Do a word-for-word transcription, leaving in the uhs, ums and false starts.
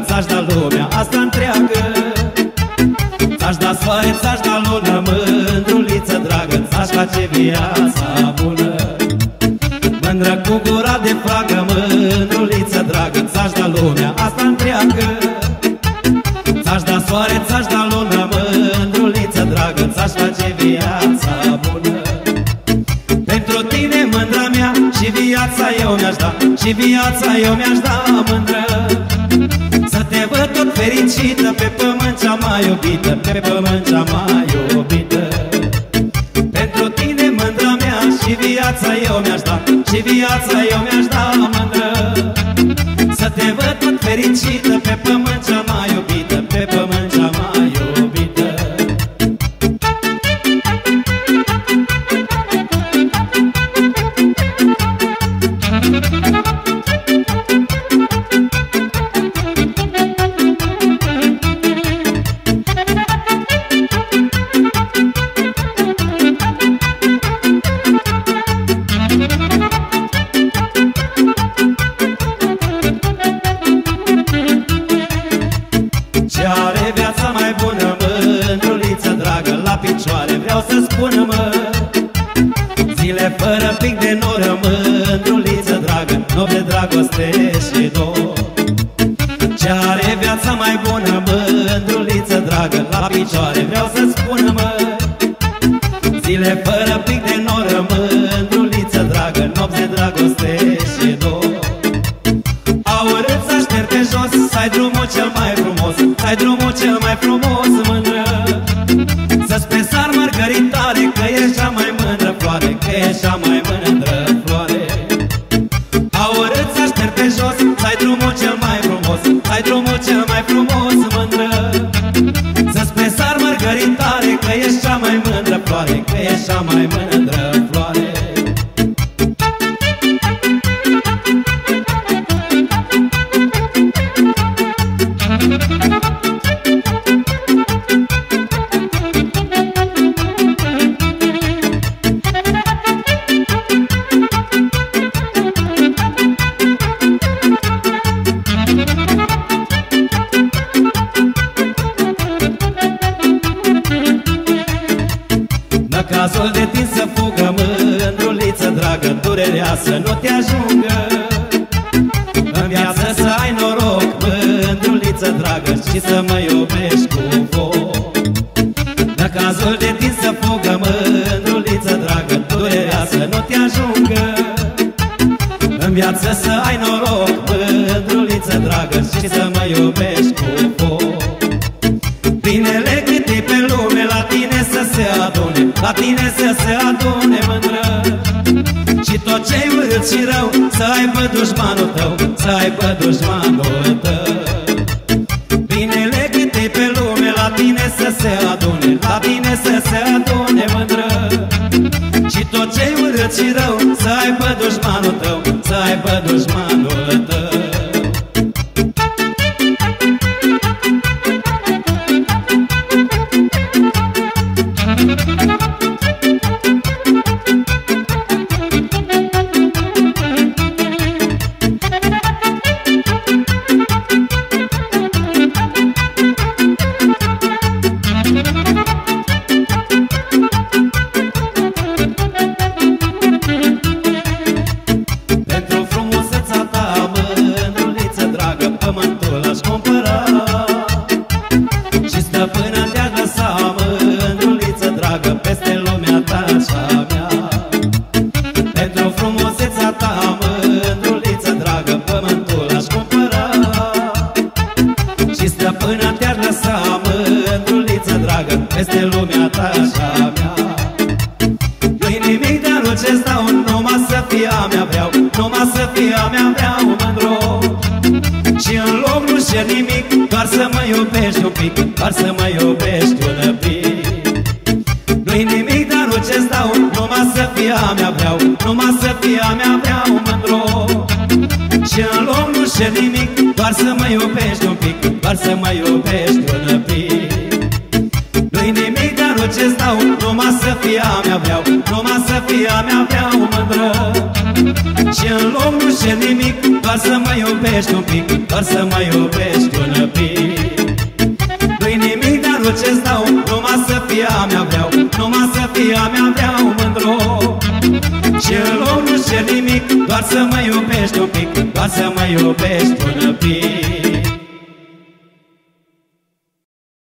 ți-aș da lumea asta întreagă. Ți-aș da soare, ți-aș da lună, mândruliță dragă, ți-aș face viața bună. Mândră cu gura de fragă, mândruliță dragă, ți-aș da lumea asta întreagă. Ți-aș da soare, ți-aș da lună, mândruliță dragă, ți-aș face viața bună. Pentru tine, mândra mea, și viața eu mi-aș da, și viața eu mi-aș da, mândră. Să te văd tot fericită pe pământ cea mai iubită, pe pământ cea mai iubită. Pentru tine, mândra mea, și viața eu mi-aș da, și viața eu mi-aș da, mândră. Să te văd tot fericită pe pământ cea mai iubită, pe pământ cea mai iubită. Vreau să spună, mă, zile fără pic de noră, mândruliță dragă, nopți de dragoste și dor. Ce are viața mai bună, mândruliță dragă, la picioare vreau să spună, mă, zile fără pic de noră, mândruliță dragă, nopți de dragoste și dor. Aurât să așterg pe jos, să ai drumul cel mai frumos, să ai drumul cel mai frumos, mândră. Să-ți presar mărgăritare, că ești cea mai mândră floare, că ești cea mai mândră floare. Aurât să așterg pe jos, să ai drumul cel mai frumos, să ai drumul cel mai frumos, mândră. Să-ți presar mărgăritare, că ești cea mai mândră floare, că ești cea mai mândră floare. Cazul de tine să fugă, mândruliță dragă, durerea să nu te ajungă. În viață să ai noroc, mândruliță dragă, și să mă iubești cu foc. În cazul de tine să fugă, mândruliță dragă, durerea să nu te ajungă. În viață să ai noroc, mândruliță dragă, și să mă iubești cu foc. Binele cât e pe lume, la tine să se adune, la tine să se adune, mândră. Și tot ce-i urât și rău, să aibă dușmanul tău, să aibă dușmanul tău. Binele cât e pe lume, la tine să se adune, la tine să se adune, mândră. Și tot ce-i urât și rău, să aibă dușmanul tău, să aibă dușmanul tău. Peste lumea ta și a mea. Nu-i nimic de anul ce stau, numai să fie a mea vreau, numai să fie a mea vreau, mândro. Și în loc nu cer nimic, doar să mă iubești un pic, doar să mă iubești un pic. Nu-i nimic de anul ce stau, numai să fie a mea vreau, numai să fie a mea vreau, mândro. Și în loc nu cer nimic, doar să mă iubești un pic, doar să mă iubești un pic. Nu-i nimic de anul ce stau, numai să fie a mea vreau, numai să fie a mea vreau, mândră. Și în loc nu cer nimic, doar să mă iubești un pic, doar să mă iubești un pic. Nu-i nimic, dar nu ce-ți dau, numai să fie a mea vreau, numai să fie a mea vreau, mândru. Și în loc nu cer nimic, doar să mă iubești un pic, doar să mă iubești un pic.